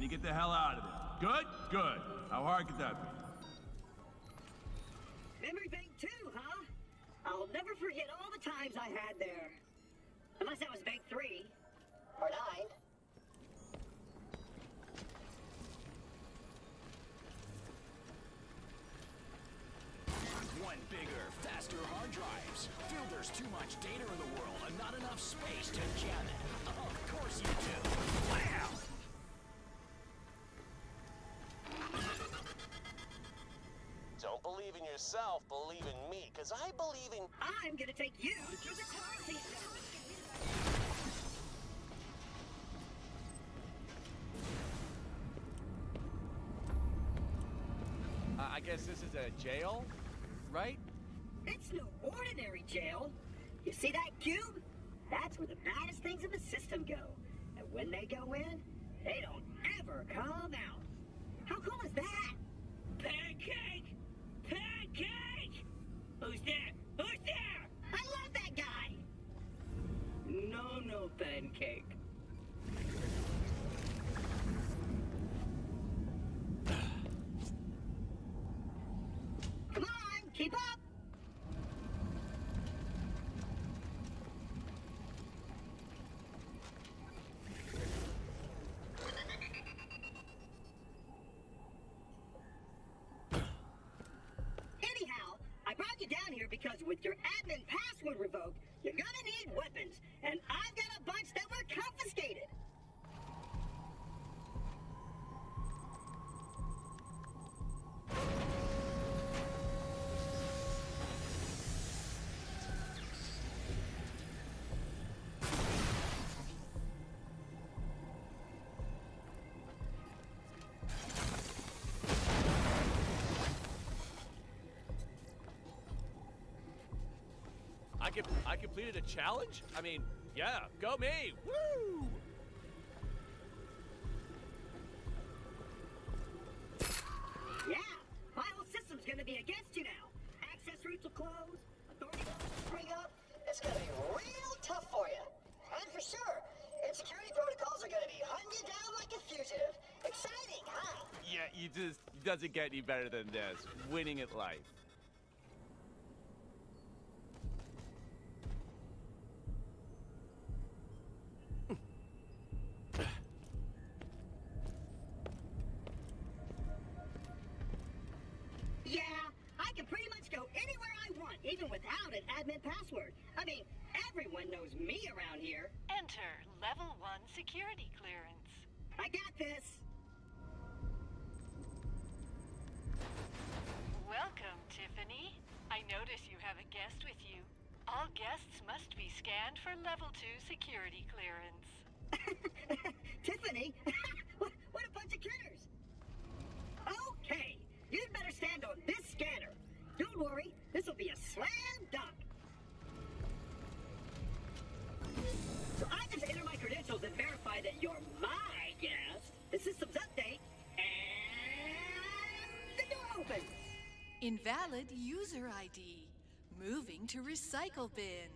you get the hell out of there. Good? Good. How hard could that be? Memory bank 2, huh? I'll never forget all the times I had there. Unless that was bank 3. Or 9. Want bigger, faster hard drives? Feel there's too much data in the world and not enough space to jam it. Of course you do. Wow! Don't believe in yourself, believe in me, because I believe in... I'm gonna take you to the quarantine zone. I guess this is a jail, right? It's no ordinary jail. You see that cube? That's where the baddest things in the system go. And when they go in, they don't ever come out. How cool is that? Pancake! Pancake! Who's there? Who's there? I love that guy! No, Pancake. Come on, keep up! Anyhow, I brought you down here because with your admin password revoked, you're gonna need weapons, and I've got a bunch that were confiscated. I completed a challenge? I mean, yeah, go me! Woo! Yeah, my whole system's gonna be against you now. Access routes will close, authority levels will spring up. It's gonna be real tough for you. And for sure, insecurity protocols are gonna be hunting you down like a fugitive. Exciting, huh? Yeah, it doesn't get any better than this. Winning at life. Yeah, I can pretty much go anywhere I want, even without an admin password. I mean, everyone knows me around here. Enter level 1 security clearance. I got this. Welcome, Tiffany. I notice you have a guest with you. All guests must be scanned for level 2 security clearance. Tiffany? what a bunch of critters. Okay, you'd better stand on this scanner. Don't worry, this will be a slam dunk. So I just enter my credentials and verify that you're my guest. The system's update, and the door opens. Invalid user ID. Moving to recycle bin.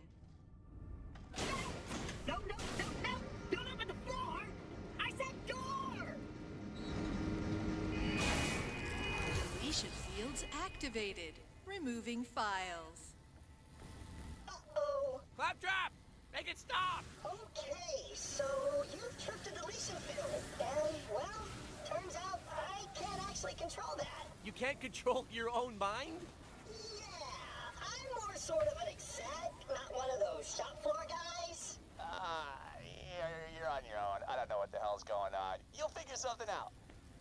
No, don't open the floor. I said door. Deletion fields activated. Removing files. Uh-oh. Claptrap! Make it stop! Okay, so you've tripped a deletion field, and, well, turns out I can't actually control that. You can't control your own mind? Yeah, I'm more sort of an exec, not one of those shop floor guys. You're on your own. I don't know what the hell's going on. You'll figure something out.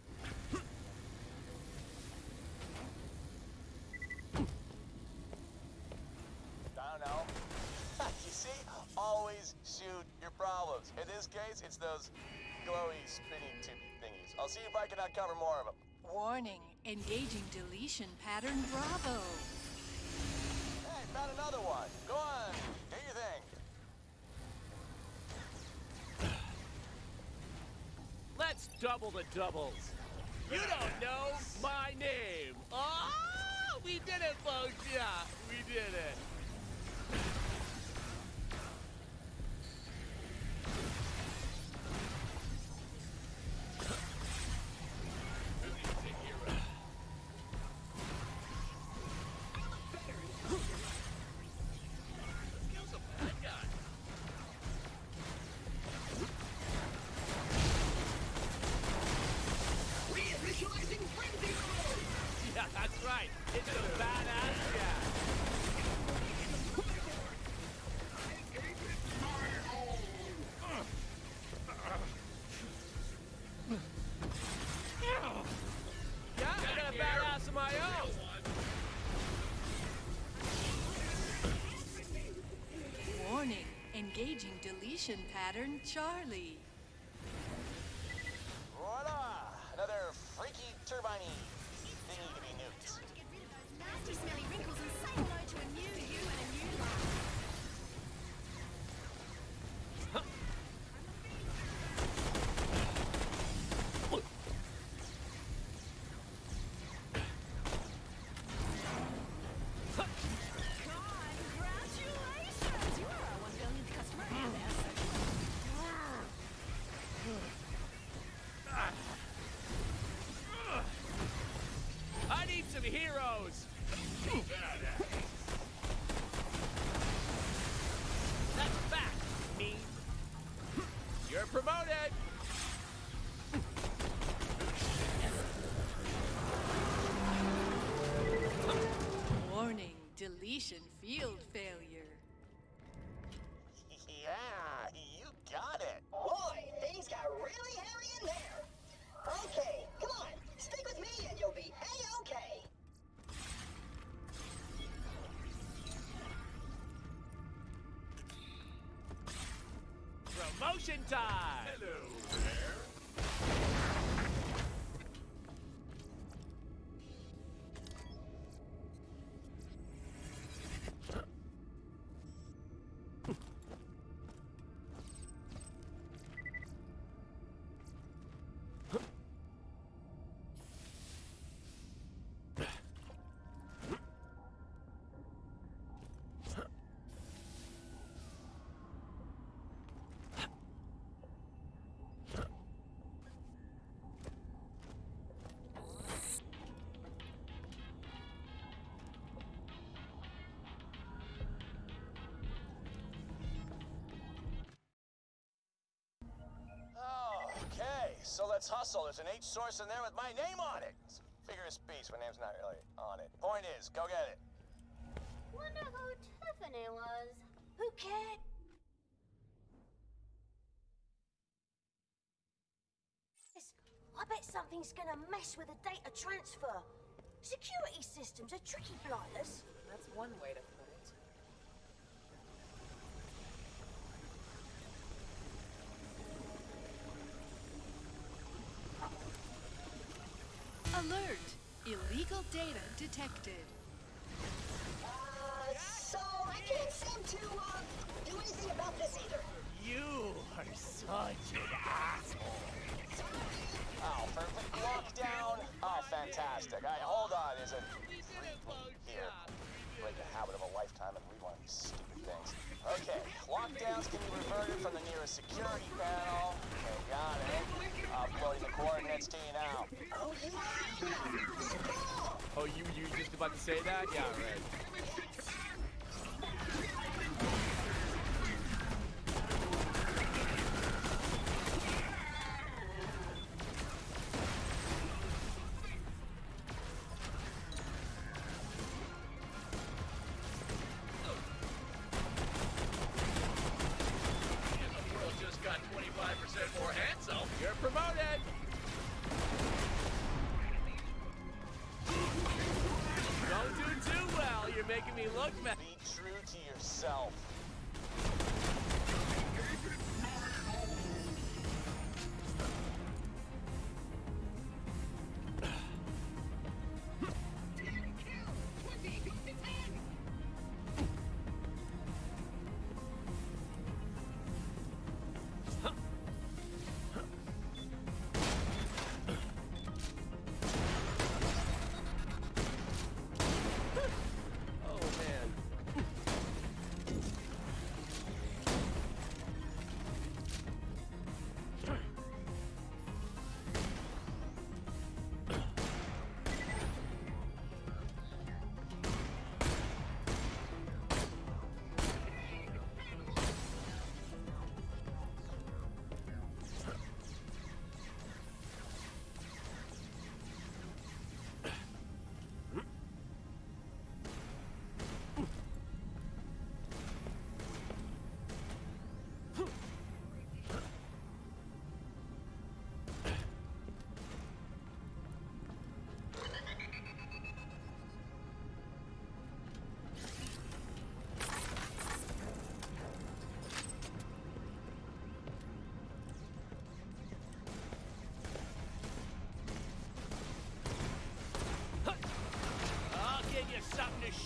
I don't know. You see? Always shoot your problems. In this case, it's those glowy, spinning tippy thingies. I'll see if I can uncover more of them. Warning. Engaging deletion pattern Bravo. Hey, found another one. Go on. Do your thing. Let's double the doubles. You don't know my name. Oh, we did it, folks. Yeah, we did it. It's a badass jack. Yeah, I got a badass of my own. Warning, engaging deletion pattern Charlie. Voila! Another freaky turbine thingy to be nuked. Time to get rid of those nasty, smelly wrinkles and say hello to a new you and a new life. Congratulations! You are our 1 billionth customer and as such. I need some heroes. That's back, me. You're promoted. Warning, deletion field failure. Yeah, you got it. Boy, things got really hairy in there. Okay, come on, stick with me and you'll be A-okay. Promotion time. Hello there. Okay, so let's hustle. There's an H source in there with my name on it. It's a figure of speech. My name's not really on it. Point is, go get it. Wonder who Tiffany was. Who cared? I bet something's gonna mess with the data transfer. Security systems are tricky, Blighters. That's one way to put it. Alert! Illegal data detected. So I can't seem to, do anything about this either. You are such an asshole. Oh, for lockdown? Oh, fantastic. All right, hold on. There's a We did it, here. Bojack. Break the habit of a lifetime and read one of these stupid things. Okay, lockdowns can be reverted from the nearest security panel. Okay, got it. Uploading the coordinates to you now. Oh, yeah. Oh, you just about to say that? Yeah, right. Just got 25% more handsome. You're promoted. Don't do too well. You're making me look bad. Be true to yourself. Oh, man.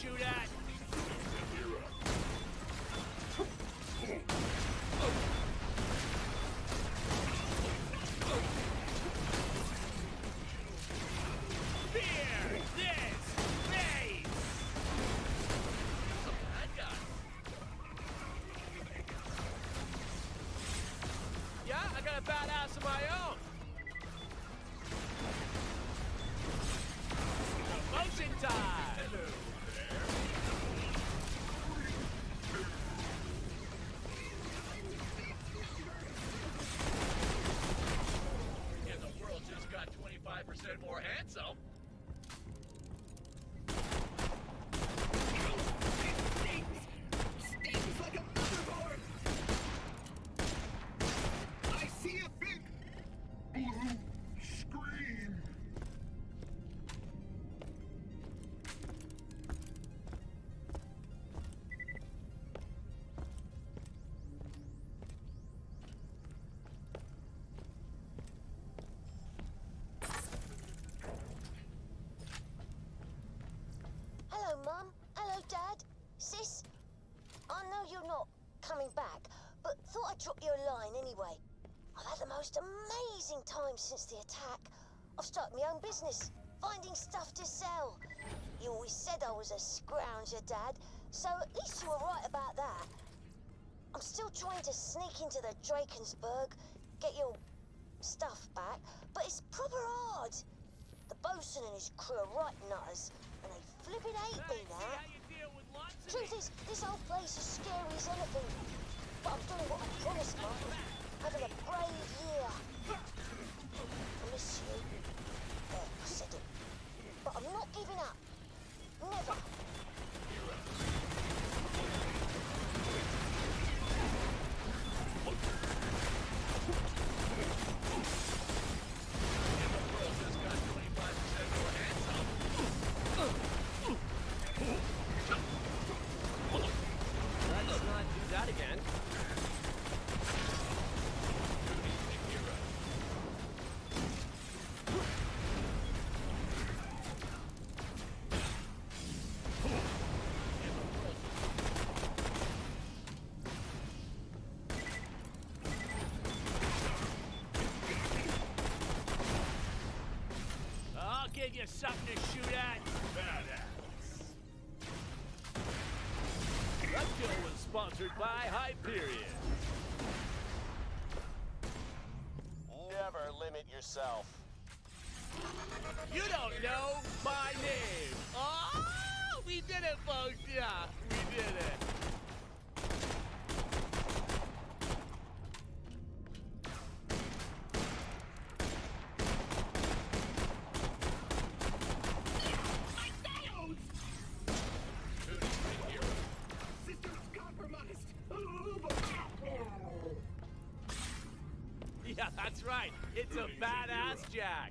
shoot at. Fear this face! Bad guy. Yeah, I got a badass of my own. Promotion time! And the world just got 25% more handsome. Stings like a motherboard! I see a big blue screen. Hello, Mum. Hello, Dad. Sis. I know you're not coming back, but thought I'd drop you a line anyway. I've had the most amazing time since the attack. I've started my own business, finding stuff to sell. You always said I was a scrounger, Dad, so at least you were right about that. I'm still trying to sneak into the Drakensberg, get your stuff back, but it's proper hard. The bosun and his crew are right nutters, and they flipping hate me now. Truth is, this whole place is scary as anything. But I'm doing what I promised, Mum. Having a brave year. I miss you. There, I said it. But I'm not giving up. Never. Let's not do that again. I'll give you something to shoot at. Badass. That kill was sponsored by Hyperion. Never limit yourself. You don't know my name. Oh, we did it, folks. Yeah, we did it. Systems compromised. Yeah, that's right. It's a badass Jack.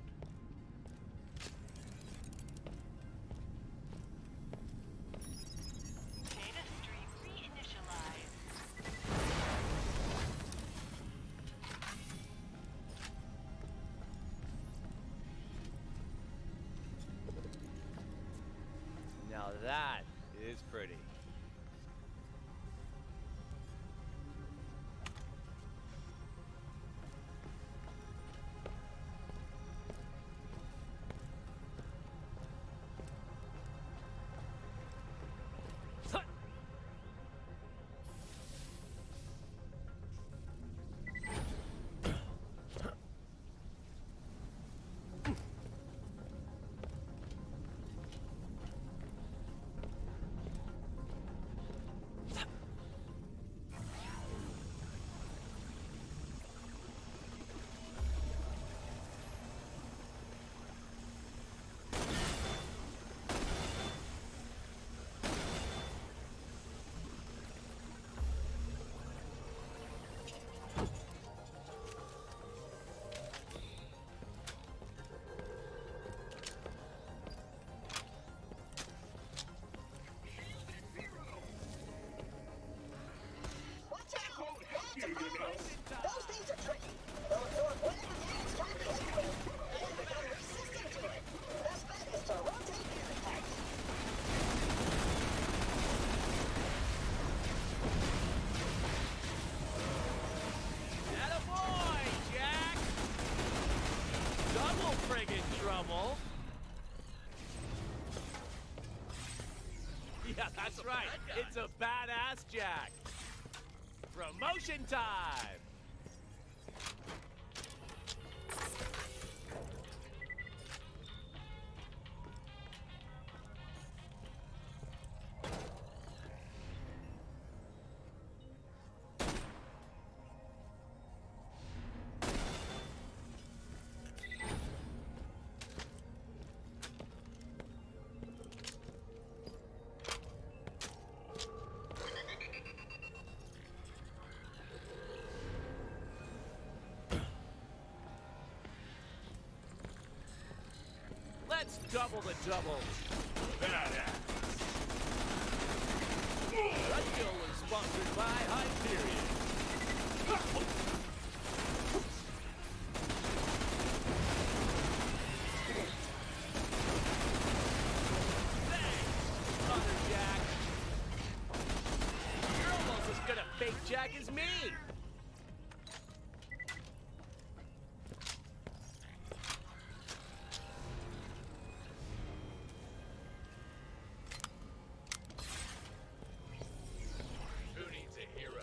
Data stream reinitialized. Now that is pretty. double friggin' trouble. Yeah, that's right. It's a badass Jack. Promotion time. Let's double the doubles. Badass. That kill was sponsored by Hyperion. Thanks, Other Jack. You're almost as good a fake Jack as me. Who needs a hero?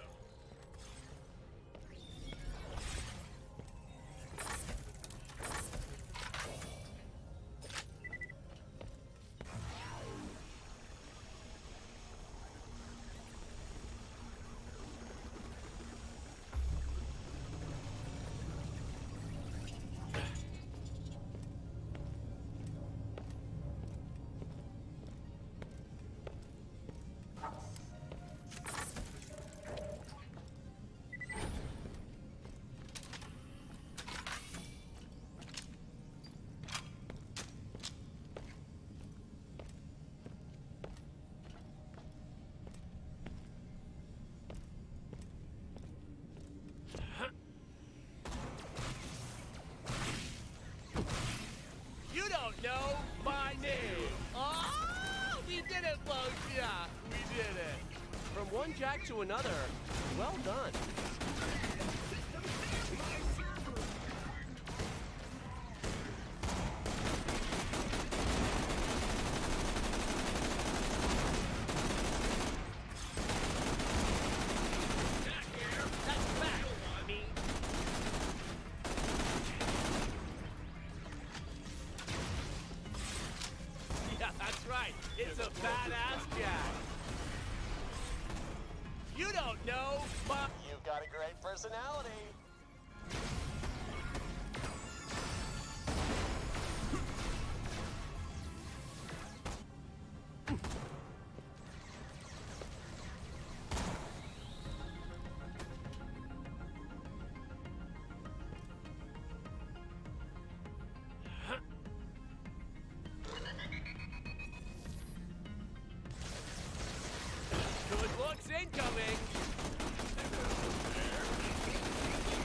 You don't know my name. Oh, we did it, folks. Yeah, we did it. From one Jack to another. Well done. That's back, me. Yeah, that's right. It's a badass Jack. You don't know my... You've got a great personality. Good looks incoming.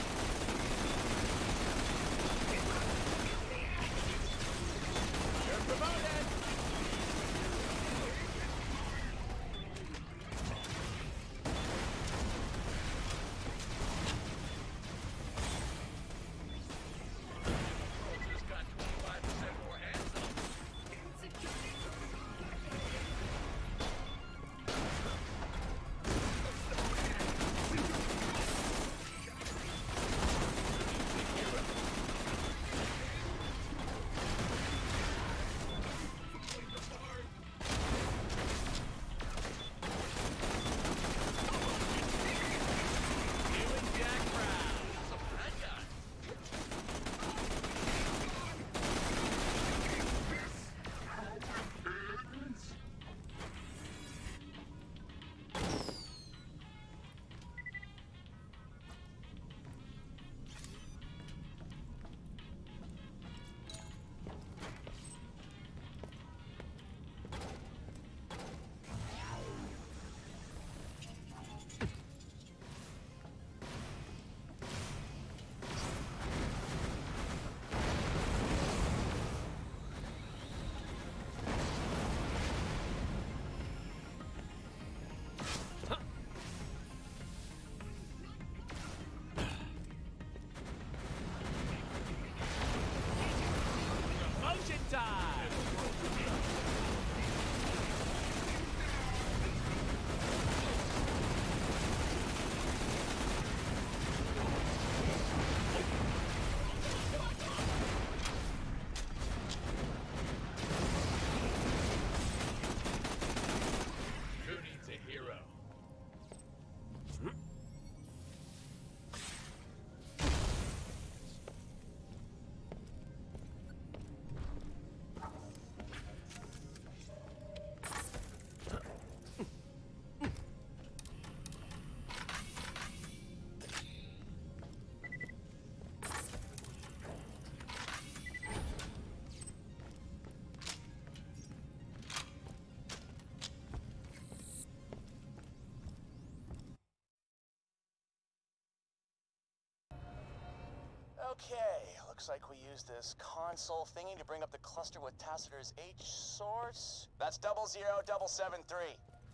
Okay, looks like we used this console thingy to bring up the cluster with Tacitor's H source. That's 00773.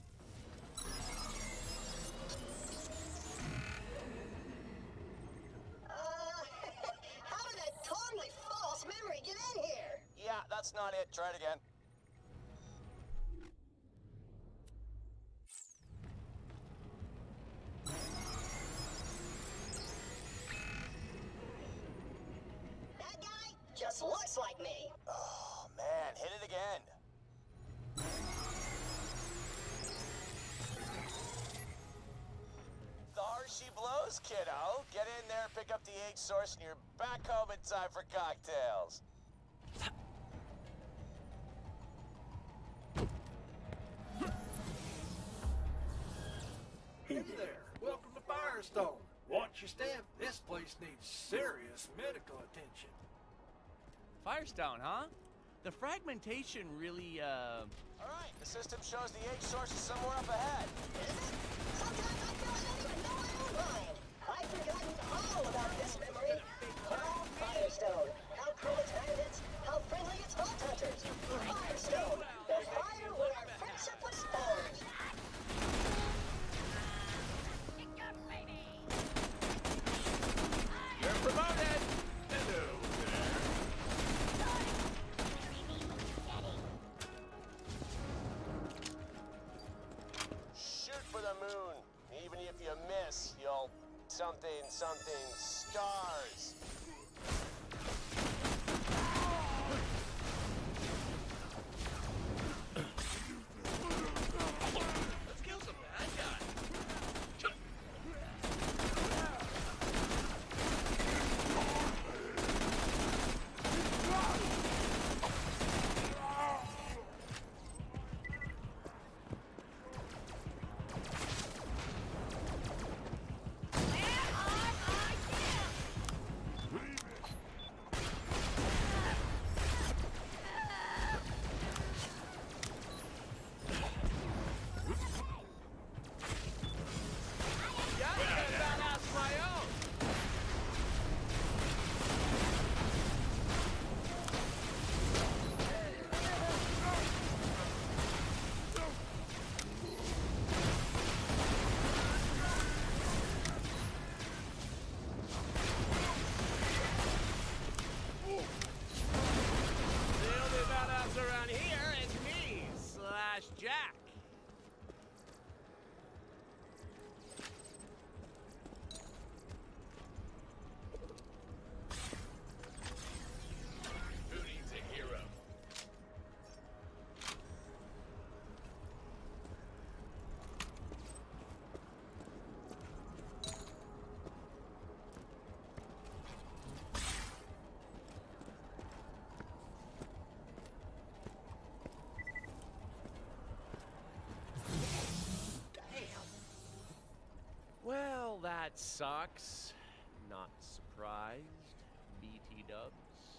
How did that totally false memory get in here? Yeah, that's not it. Try it again. That guy just looks like me. Oh, man, hit it again. The harder she blows, kiddo. Get in there, pick up the H source, and you're back home in time for cocktails. Hey there, welcome to Firestone. Watch your step, this place needs serious medical attention. Firestone, huh? The fragmentation really, All right, the system shows the H source is somewhere up ahead. Sometimes I feel I don't even know my own mind. I've forgotten all about this memory. Oh, Firestone. How cool its bandits. How friendly its vault hunters. Firestone. The fire where our friendship was forged. You're promoted! Hello Shoot for the moon. Even if you miss, you'll something stars. Let's kill some bad guys. around here is me, Jack. Who needs a hero? Well, that sucks. Not surprised. BT dubs.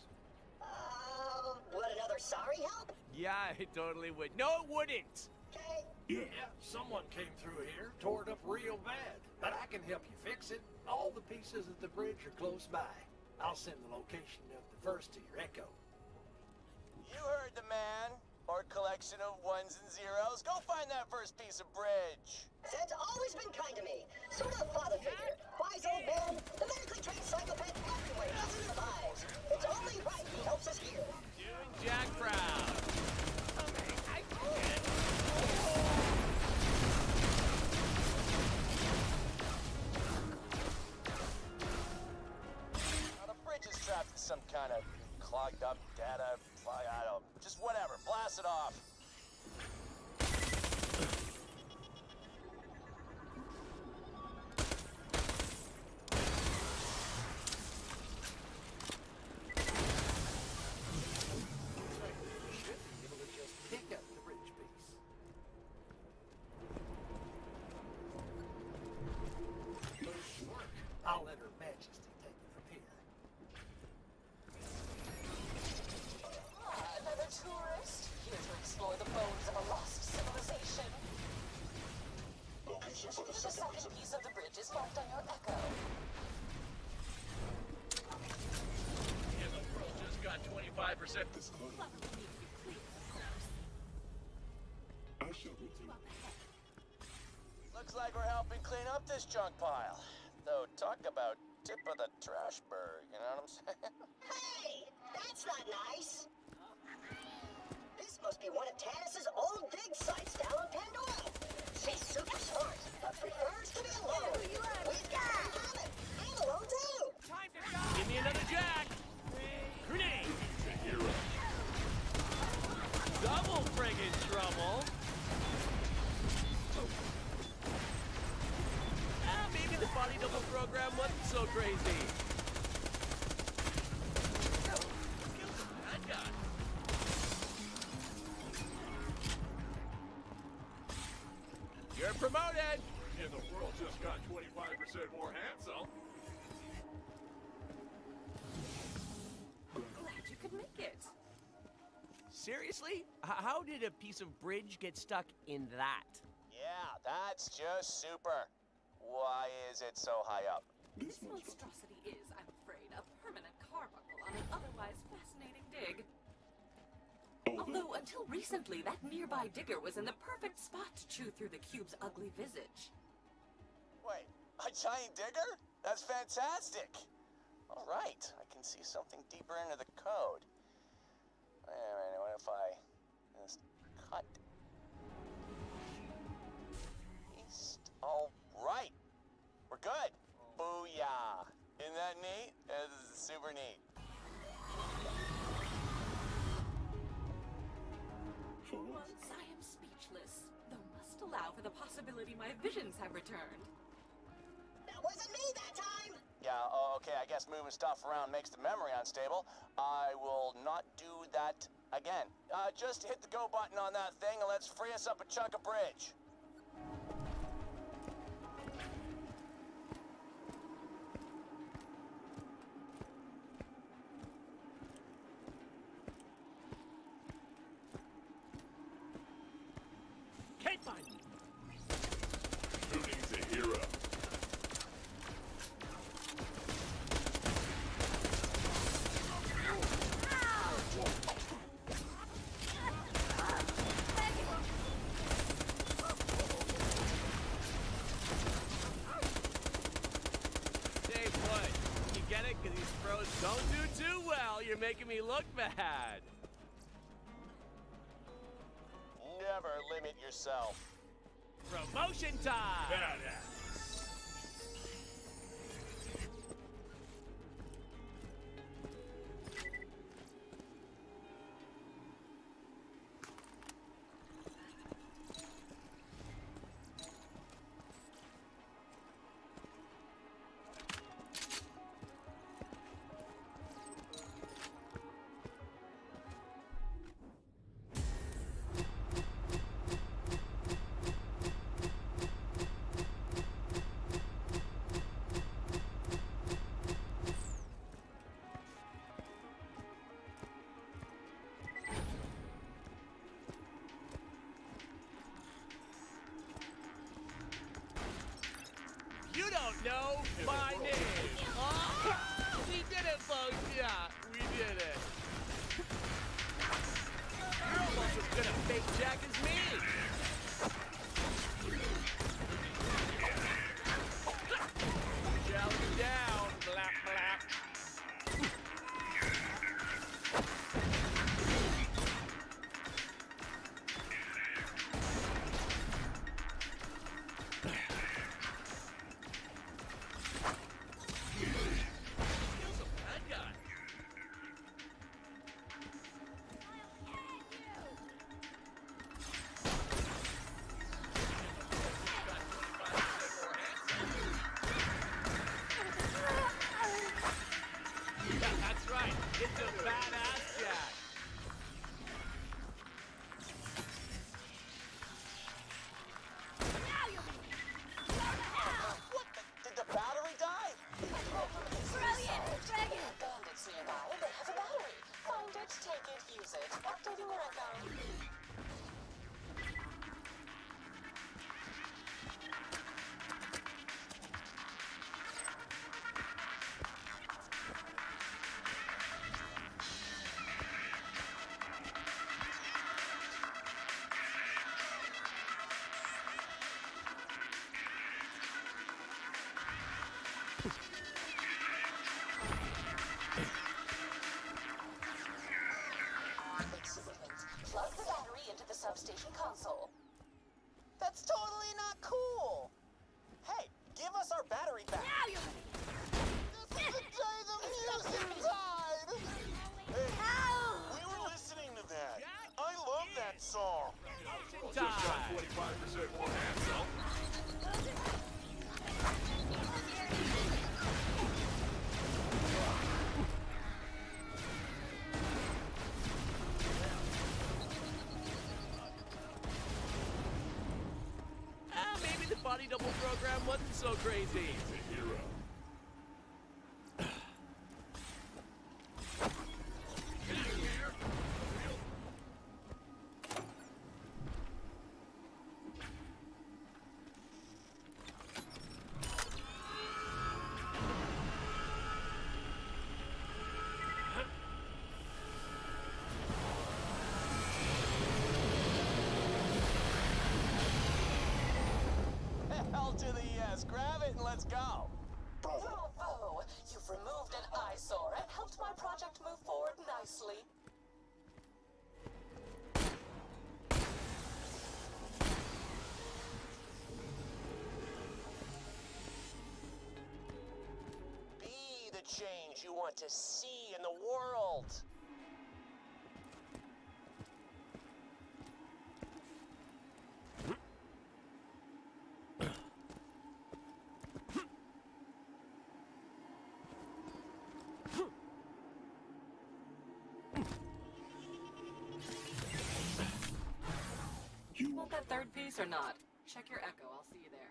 Would another sorry help? Yeah, it totally would. No, it wouldn't! Okay. Yeah, someone came through here, tore it up real bad. But I can help you fix it. All the pieces of the bridge are close by. I'll send the location of the first to your Echo. You heard the man. Or collection of ones and zeros. Go find that first piece of bridge. Zed's always been kind to me. Sort of a father figure. Wise old man. The medically trained psychopath everywhere doesn't survive. It's only right he helps us here. Doing Jack proud. Now, the bridge is trapped in some kind of clogged up data. I don't. Just whatever. Blast it off. Should be able to just pick up the bridge piece. Good work. I'll let Her Majesty take it from here. Another tourist? Here to explore 25%. I shall return. Looks like we're helping clean up this junk pile. Though, talk about tip of the trash berg, you know what I'm saying? Hey, that's not nice. This must be one of Tannis's old dig sites down on Pandora. She's super smart, but prefers to be alone. We've got her cabin. I'm alone too. Time to go! Give me another jack! Grenade! Double friggin' trouble! Maybe the body double program wasn't so crazy. That guy. You're promoted! And the world just got 25% more handsome. Glad you could make it. Seriously? How did a piece of bridge get stuck in that? Yeah, that's just super. Why is it so high up? This monstrosity is, I'm afraid, a permanent carbuncle on an otherwise fascinating dig. Although, until recently, that nearby digger was in the perfect spot to chew through the cube's ugly visage. Wait, a giant digger? That's fantastic. All right, I can see something deeper into the code. Wait a minute, what if I just cut? East. All right, we're good. Booyah. Isn't that neat? This is super neat. For what? Once I am speechless, though must allow for the possibility my visions have returned. That wasn't me that time. Yeah, okay, I guess moving stuff around makes the memory unstable. I will not do that again. Just hit the go button on that thing and let's free us up a chunk of bridge. Can't find me! Shooting Zahira. Stay put. You get it? Because these pros don't do too well. You're making me look bad. Never limit yourself. Promotion time! Badass. You don't know my name. Oh, we did it, folks. Yeah, we did it. You're almost as good a fake Jack as me. Challenge down, blap blap. It's a badass Jack. What the? Did the battery die? Brilliant! Dragon! Bandits nearby. They have a battery. Find it, take it, use it. Updating when I go. Excellent. Plug the battery into the substation console. That's totally not cool. Hey, give us our battery back. Now you're This is the day the music died. Hey, we were listening to that. I love that song. Just got 25% more handsome. Maybe the body double program wasn't so crazy. The hero. Hell to the yes. Grab it and let's go. Bravo! You've removed an eyesore and helped my project move forward nicely. Be the change you want to see in the world. Want that third piece or not? Check your echo. I'll see you there.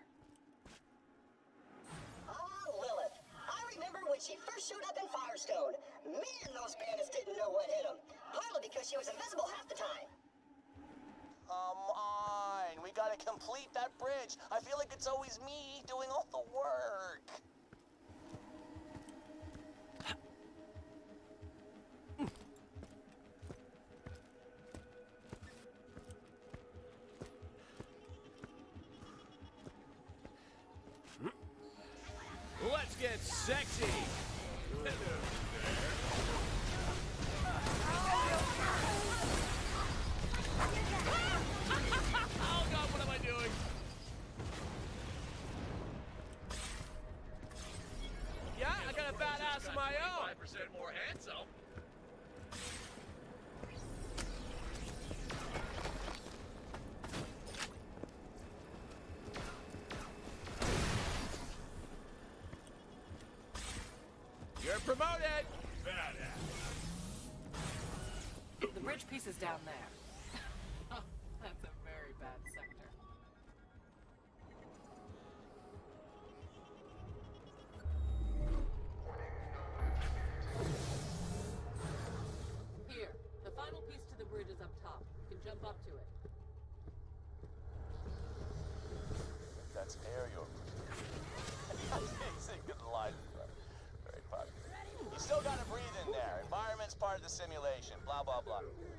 Ah, Lilith. I remember when she first showed up in Firestone. Man, those bandits didn't know what hit them. Partly because she was invisible half the time. Come on. We gotta complete that bridge. I feel like it's always me doing all the work. Let's get sexy. Oh God, what am I doing? Yeah, I got a badass of my own. 5% more handsome. You're promoted. Badass. The bridge piece is down there. Oh, that's a very bad sector. Here, the final piece to the bridge is up top. You can jump up to it. That's aerial. Amazing. Good line. Very popular. You still gotta breathe in there. Environment's part of the simulation. Blah, blah, blah.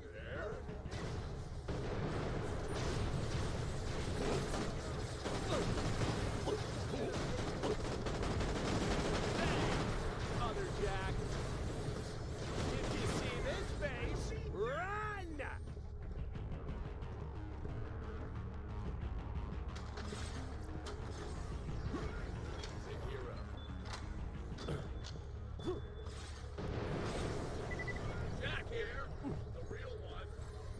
Other Jack. If you see this face, run! Jack here, the real one.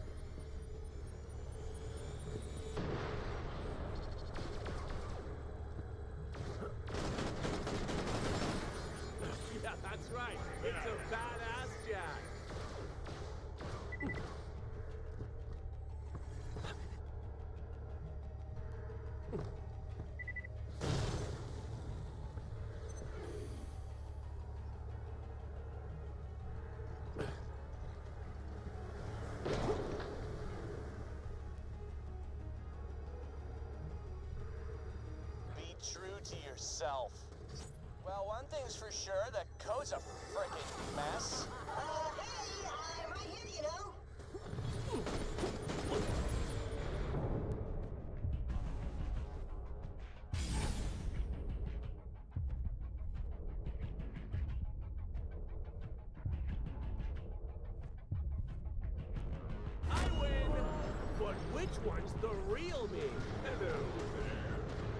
Yeah, that's right. It's a badass Jack. Be true to yourself. Well, one thing's for sure, the code's a frickin' mess. Hey, I'm right here, you know. Which one's the real me? Hello there.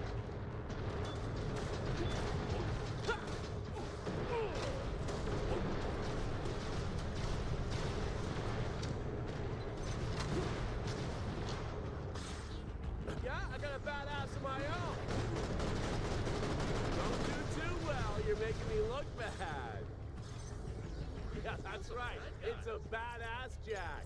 Yeah, I got a badass of my own. Don't do too well. You're making me look bad. Yeah, that's right. It's a badass Jack.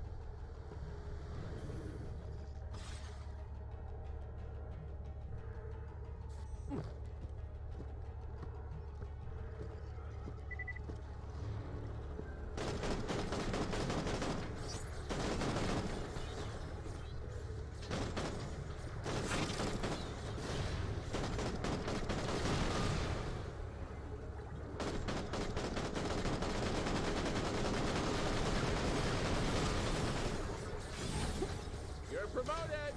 You're promoted.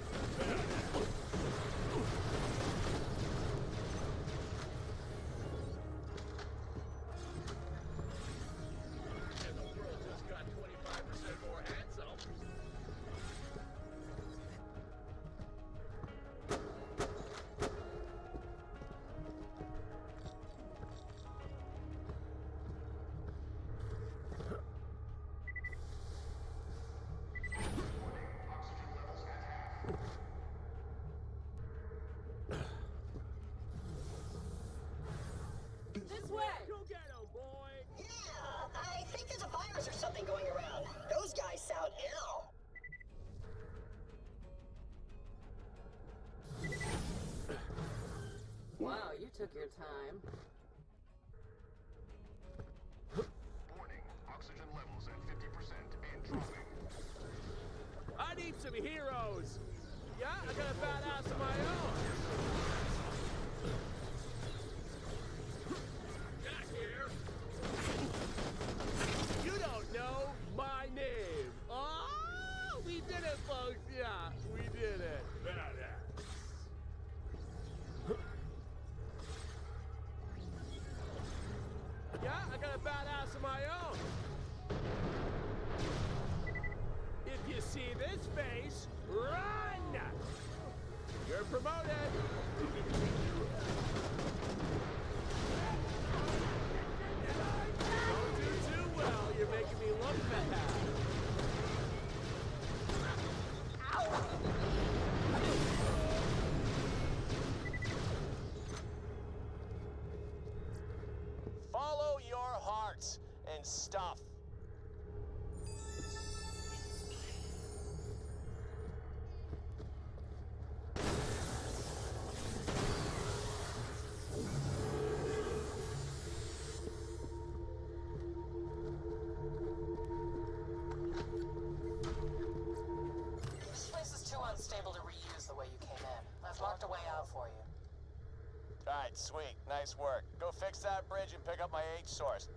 And the world just got 25% more handsome. This way! Go get him, boy. Yeah, I think there's a virus or something going around. Those guys sound ill. Wow, you took your time. Warning, oxygen levels at 50% and dropping. I need some heroes. Yeah, I got a badass of my own. Jack here. You don't know my name. Oh, we did it, folks. Yeah, we did it. Badass. Yeah, I got a badass of my own. If you see this face, run! You're promoted. Don't do too well. You're making me look bad. Follow your heart and stuff. This place is too unstable to reuse the way you came in. I've marked a way out for you. Alright, sweet. Nice work. Go fix that bridge and pick up my H source.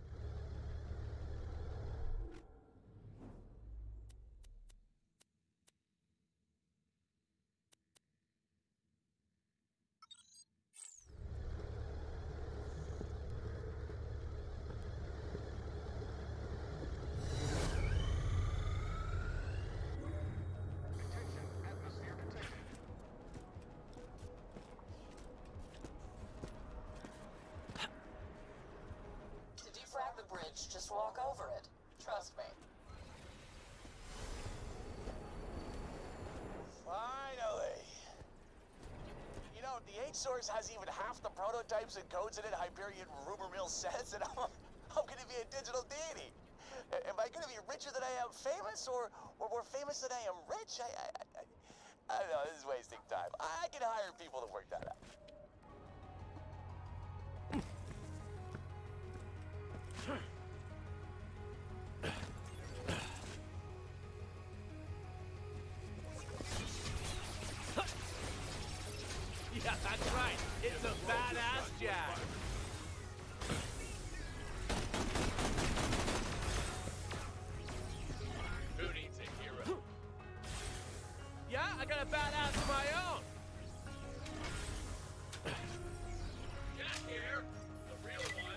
Attention, atmosphere detected. To defrag the bridge, just walk over it. Trust me. Finally! You know, the H source has even half the prototypes and codes in it Hyperion rumor mill says, and I'm gonna be a digital deity. Am I gonna be richer than I am famous, or more famous than I am rich? I don't know, this is wasting time. I can hire people to work that out. Yeah, that's right. It's a badass Jack. Who needs a hero? Yeah, I got a badass of my own. Jack here. The real one.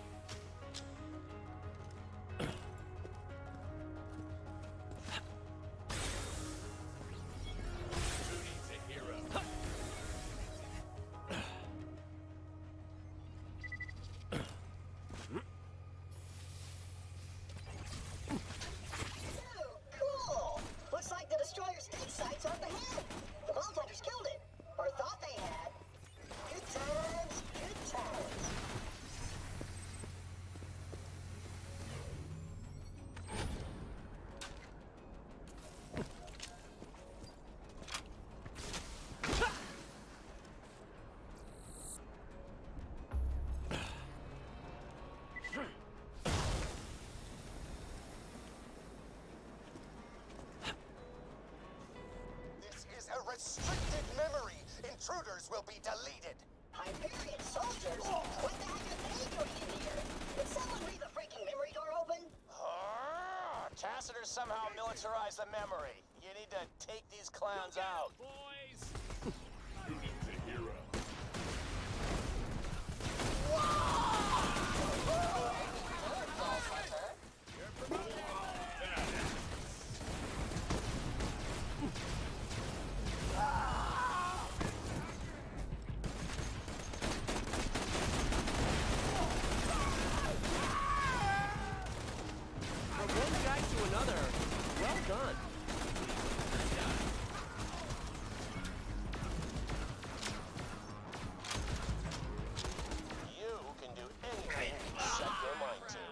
will be deleted. Hyperion soldiers? What the heck are they doing in here? Did someone leave the freaking memory door open? Tacitus somehow militarized the memory. You need to take these clowns out. Boys! You need to hear us. From one guy to another. Well done. You can do anything you set your mind to.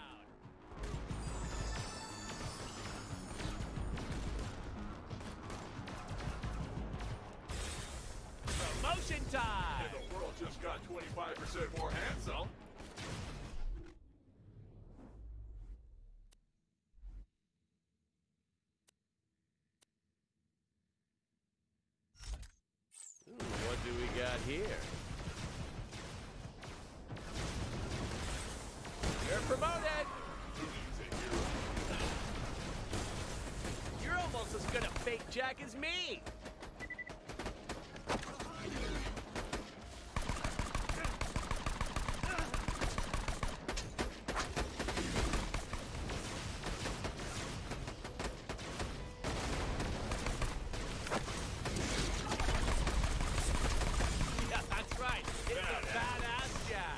Promotion time! And the world just got 25% more handsome. What do we got here? You're promoted! You need to hear us. You're almost as good a fake Jack as me! Yeah, that's right. It's a badass Jack.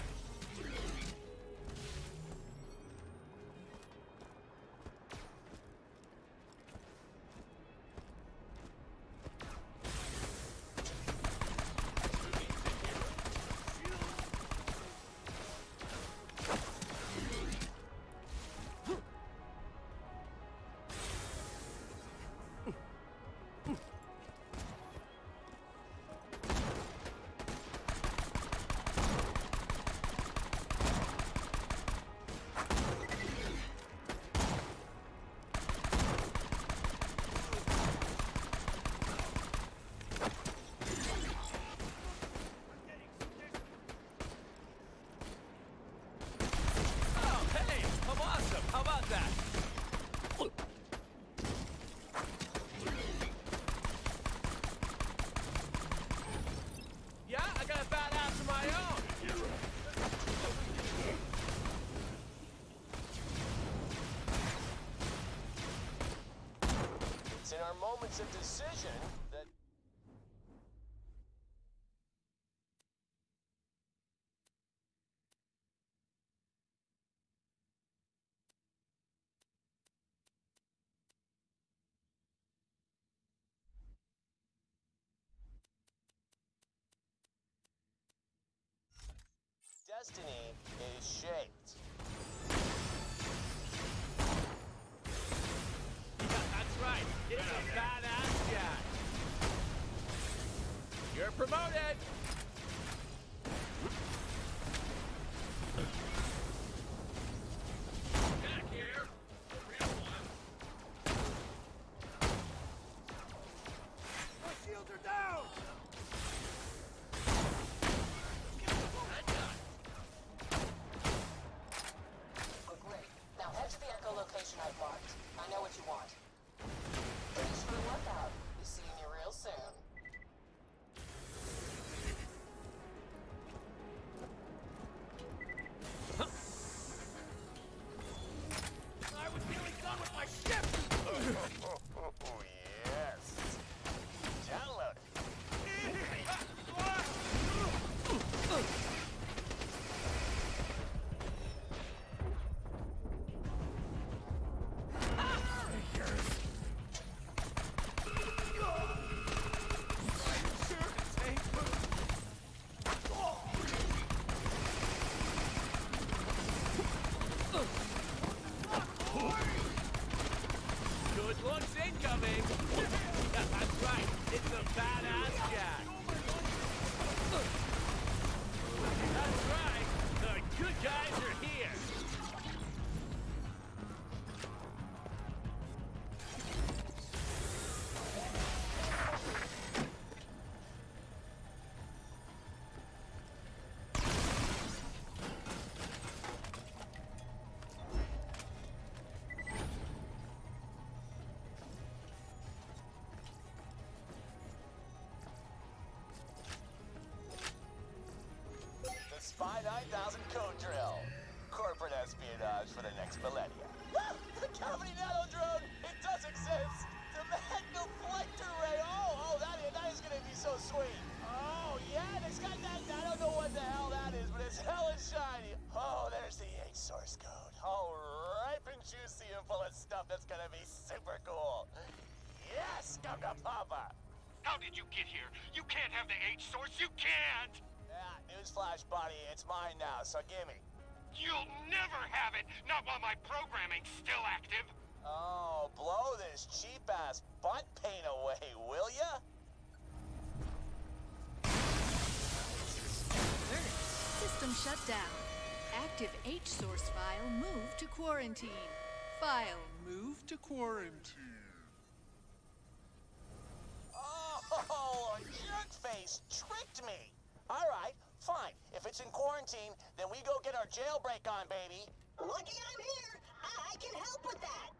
Oh, hey, I'm awesome. How about that? Yeah, I got a badass of my own. It's in our moments of decision that... Destiny is shaped. Yeah, that's right. It's a badass Jack. You're promoted. Jack here. The real one. My shields are down! Oh, great. Now head to the echolocation I've marked. I know what you want. Finish for the workout. Be seeing you real soon. I was nearly done with my ship! Oh, yes. Download it. Good looks incoming. Yeah, that's right. It's a badass Jack. That's right. The good guys are here. SCP-9000 code drill. Corporate espionage for the next millennia. The Cavity Nano Drone! It does exist! The Magnum Deflector Ray! Oh, that is gonna be so sweet! Oh, yeah, and it's got that, I don't know what the hell that is, but it's hella shiny! Oh, there's the H source code. All ripe and juicy and full of stuff that's gonna be super cool. Yes, Gunga Papa! How did you get here? You can't have the H source, you can't! Yeah, newsflash, buddy, it's mine now, so gimme. You'll never have it, not while my programming's still active. Oh, blow this cheap-ass butt paint away, will ya? Alert. System shut down. Active H source file moved to quarantine. File moved to quarantine. Oh, jerkface tricked me. All right, fine. If it's in quarantine, then we go get our jailbreak on, baby. Lucky I'm here. I can help with that.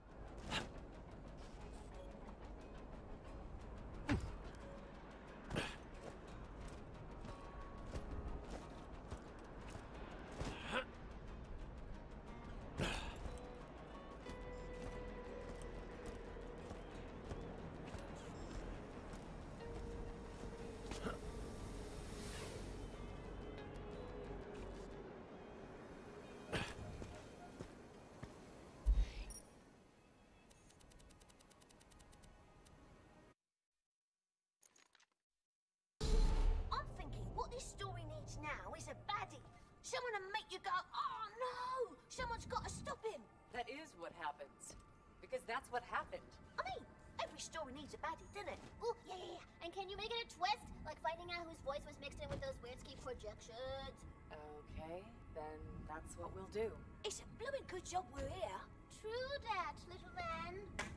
This story needs now is a baddie. Someone to make you go, oh no! Someone's got to stop him. That is what happens. Because that's what happened. I mean, every story needs a baddie, doesn't it? Oh, yeah. And can you make it a twist? Like finding out whose voice was mixed in with those weird ski projections? Okay, then that's what we'll do. It's a blooming good job we're here. True that, little man.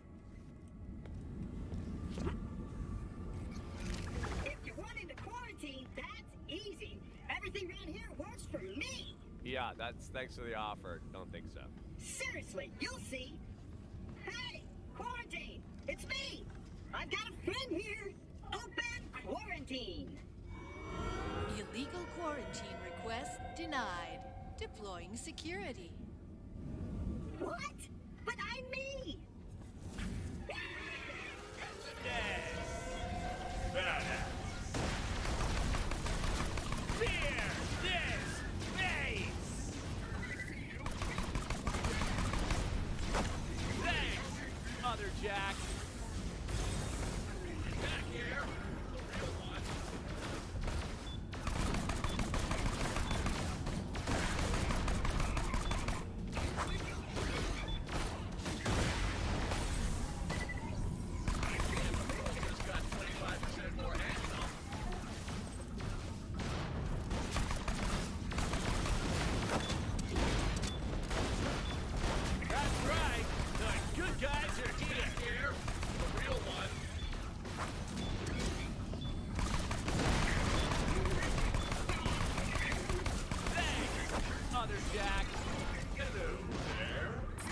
If you want into quarantine, that's easy. Everything around here works for me. Yeah, thanks for the offer. Don't think so. Seriously, you'll see. Hey, quarantine, it's me. I've got a friend here. Open quarantine. Illegal quarantine request denied. Deploying security. What? But I'm me. Fear this face! Thanks, Mother Jack. Back here. Real one. Just got 25% more ammo. That's right. The good guys are here. Back here. The real one. Thanks, Mother Jack. Hello there.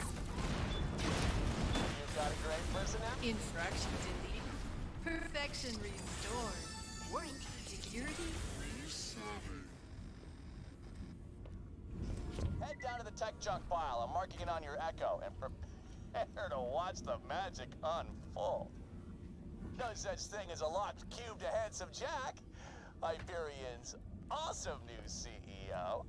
You've got a great personality. Infraction delete. Perfection restored. Quarantine security resetting. Head down to the tech junk pile. I'm marking it on your Echo and prepare to watch the magic unfold. No such thing as a locked cube to Handsome Jack, Hyperion's awesome new CEO.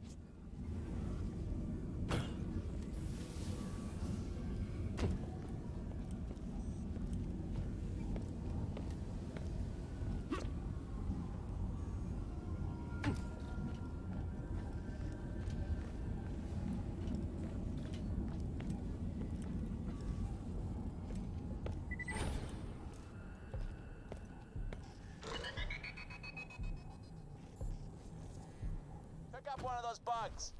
Pick up one of those bugs.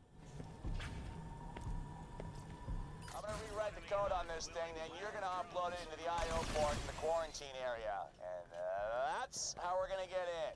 I'm gonna rewrite the code on this thing, and you're gonna upload it into the I.O. port in the quarantine area. And that's how we're gonna get in.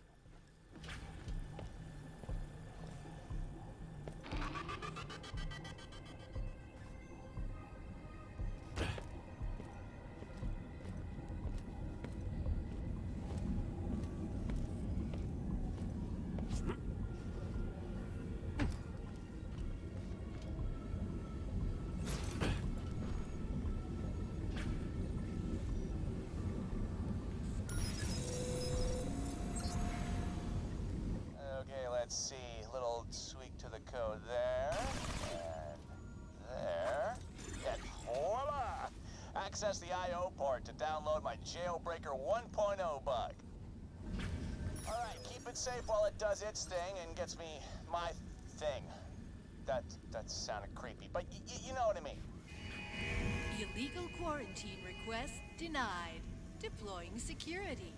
access the I.O. port to download my Jailbreaker 1.0 bug. Alright, keep it safe while it does its thing and gets me my thing. That sounded creepy, but you know what I mean. Illegal quarantine request denied. Deploying security.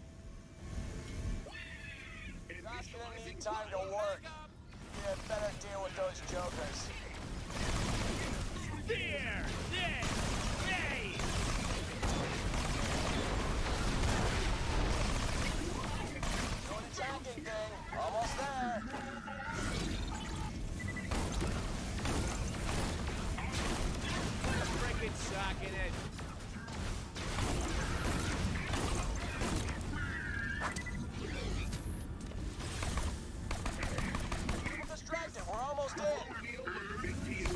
Josh gonna need time to work. You better deal with those jokers. Fear! This! Face! Doing a tracking thing. Almost there. Frickin' sucking it. Distracted. We're almost in.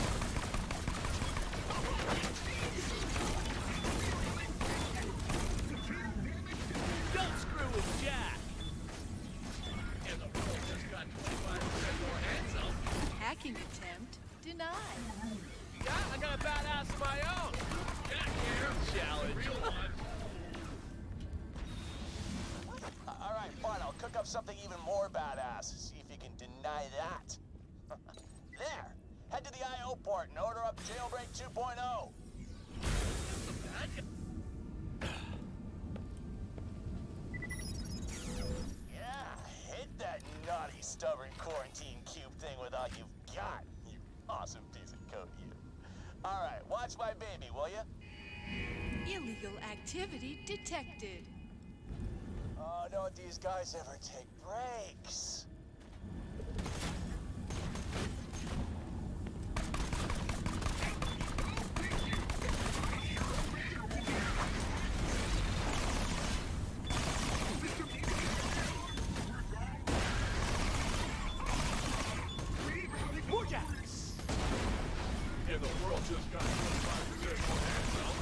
Don't screw with Jack. And the world just got 25% more handsome. Hacking attempt denied. Yeah, I got a badass of my own. Jack here. Challenge. Real one. Alright, fine. I'll cook up something even more badass. See if you can deny that. There. Head to the I.O. port and order up Jailbreak 2.0. Yeah, hit that naughty, stubborn quarantine cube thing with all you've got. You awesome piece of code, you. Alright, watch my baby, will you? Illegal activity detected. Oh, don't these guys ever take breaks? More Jacks! And the world just got 25% more handsome.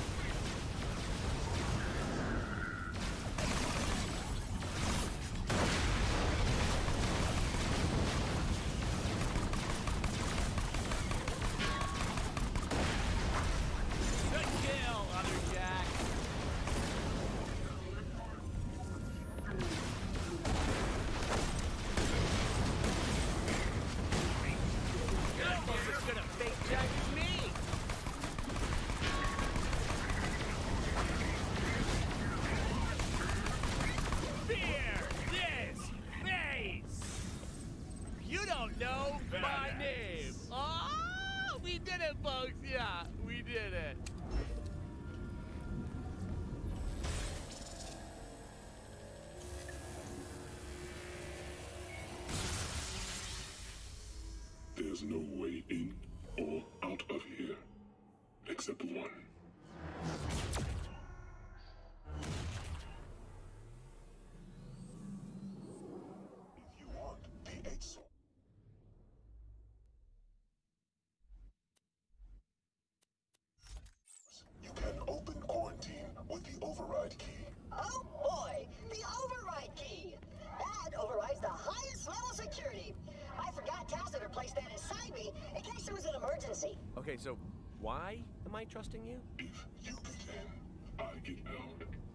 Good kill, other Jack. You're almost as good a fake Jack as me. Fear this face. You don't know my name. Oh, we did it, folks. Yeah, we did it. There's no way in or out of here, except one. If you want the H source, you can open quarantine with the override key. Oh boy, the override key. That overrides the highest level security. I forgot Tassiter placed that inside me in case there was an emergency. Okay, so why am I trusting you? If you get in, I get out.